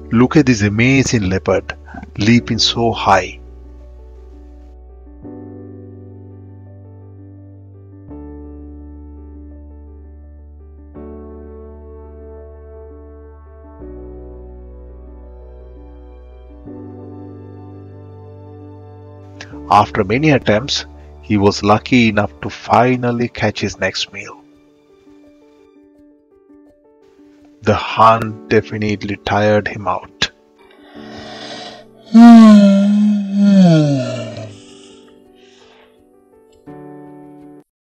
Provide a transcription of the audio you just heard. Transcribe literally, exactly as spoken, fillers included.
Look at this amazing leopard, leaping so high. After many attempts, he was lucky enough to finally catch his next meal. The hunt definitely tired him out.